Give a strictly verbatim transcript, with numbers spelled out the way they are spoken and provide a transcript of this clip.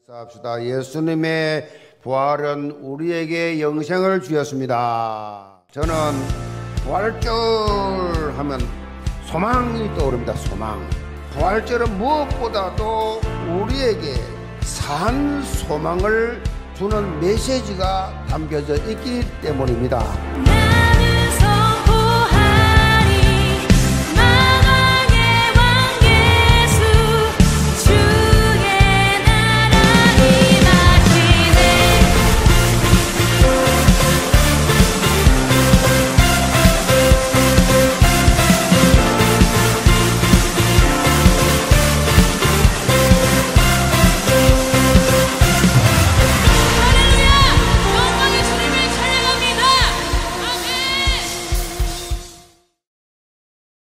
합시다. 예수님의 부활은 우리에게 영생을 주었습니다. 저는 부활절 하면 소망이 떠오릅니다. 소망. 부활절은 무엇보다도 우리에게 산 소망을 주는 메시지가 담겨져 있기 때문입니다.